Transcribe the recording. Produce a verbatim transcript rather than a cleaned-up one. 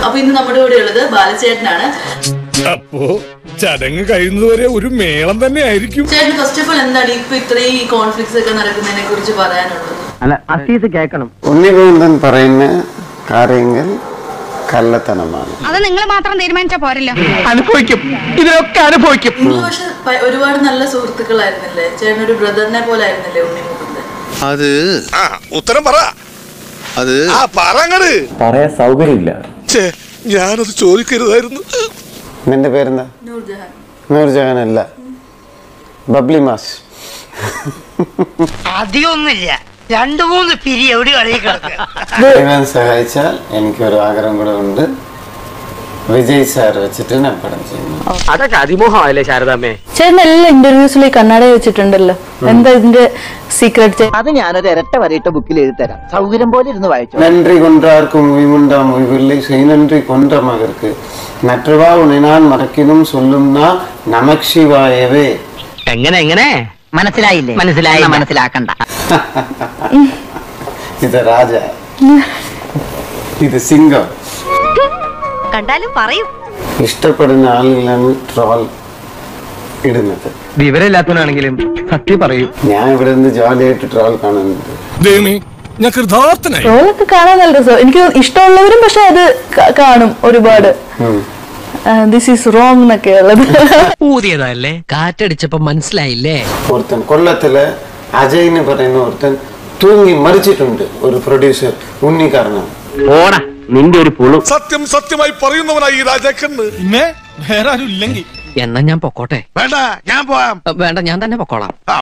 അപ്പൊ ഇന്ന് നമ്മുടെ കൂടെ ഉള്ളത് ബാലചേട്ടനാണ്. അപ്പോ ചടങ്ങ് കഴിയുന്നതുവരെ ഒരു മേളം തന്നെ ആയിരിക്കും. ചേട്ടൻ ഫസ്റ്റ് ഓഫ് ഓൾ എന്താണ് ഇപ്പൊ ഇത്രയും കോൺഫ്ലിക്ട്സ് ഒക്കെ നടക്കുന്നതിനെ കുറിച്ച് പറയാനുള്ളത്? അല്ല അസീസ് കേൾക്കണം. ഉണ്ണിമുകുന്ദൻ പറയുന്ന കാര്യങ്ങൾ കള്ളത്തനമാണ്. അത് നിങ്ങൾ മാത്രം തീരുമാനിച്ചാ പോരല്ലോ. അനുഭവിക്കും, ഇതിനൊക്കെ അനുഭവിക്കും. നിങ്ങൾ പക്ഷെ ഒരുപാട് നല്ല സുഹൃത്തുക്കളായിരുന്നില്ലേ? ചേട്ടൻ ഒരു ബ്രദറിനെ പോലെ ആയിരുന്നില്ലേ ഉണ്ണിമുകുന്ദൻ? അത് ഉത്തരം പറ. അത് പറയാൻ സൗകര്യമില്ല. ഞാനത് ചോദിക്കരുതായിരുന്നു. നിന്റെ പേരെന്താ? നൂർജഹാൻ. നൂർജഹാൻ അല്ല, ബബ്ലി മാസ്. അധികമൊന്നുമില്ല, രണ്ടു മൂന്ന് പിരി എവിടെ ഞാൻ സഹായിച്ചാൽ എനിക്കൊരു ആഗ്രഹം കൂടെ ഉണ്ട്. വിജയ് സാർ വെച്ചിട്ട് ഞാൻ പടം ചെയ്യുന്നു. അതൊക്കെ അതിമോഹമല്ലേ ശാരദാമ്മേ? ചേട്ടൻ എല്ലാ ഇന്റർവ്യൂസിലും കണ്ണട വെച്ചിട്ടുണ്ടല്ലോ, എന്താ ഇതിന്റെ സീക്രട്ട്? അത് ഞാനൊരു ഇരട്ട വരയിട്ട ബുക്കിൽ എഴുതി തരാം, സൗകര്യം പോലെ ഇരുന്ന് വായിച്ചു. நன்றி கொன்றார்க்கும் உய்வுண்டா உய்வில்லை செய் நன்றி கொன்ற மகற்கு நற்றவா உன்னை நான் மறக்கினும் சொல்லும்னா நமக் ശിവായവേ. എങ്ങനെ എങ്ങനെ മനസ്സിലായില്ലേ? മനസ്സിലായി, മനസ്സിലാക്കണ്ട. ഇത് രാജ, ഇത് സിംഗം. കണ്ടാലും പറയും. ഇഷ്ടപ്പെടുന്ന ആളുകളാണ് ട്രോൾ ഇടുന്നത്. വിവരമില്ലാത്തവനാണെങ്കിലും സത്യം പറയൂ. ഞാൻ ഇവിടെ നിന്ന് ജോലിയായിട്ട് ട്രോൾ കാണുന്നുണ്ട്. ട്രോളൊക്കെ കാണാൻ നല്ല രസം. എനിക്ക് ഇഷ്ടമുള്ളവരും പക്ഷെ അത് കാണും ഒരുപാട്. ദിസ് ഈസ് റോങ് എന്നൊക്കെ ഉള്ളത്. ഊതിയതല്ലേ, കാറ്റടിച്ചപ്പോ മനസ്സിലായില്ലേ? ഒരുത്തൻ കൊല്ലത്തില് അജയ് എന്ന് പറയുന്ന ഒരുത്തൻ തൂങ്ങി മരിച്ചിട്ടുണ്ട്. ഒരു പ്രൊഡ്യൂസർ ഉണ്ണി കാരണം. ഓടാ നിന്റെ ഒരു പുളു. സത്യം സത്യമായി പറയുന്നവനായി ഈ രാജാക്കന്ന്. പിന്നെ വേറെ ആരും ഇല്ലെങ്കിൽ എന്നാ ഞാൻ പൊക്കോട്ടെ? വേണ്ട, ഞാൻ പോവാം. വേണ്ട, ഞാൻ തന്നെ പൊക്കോളാം.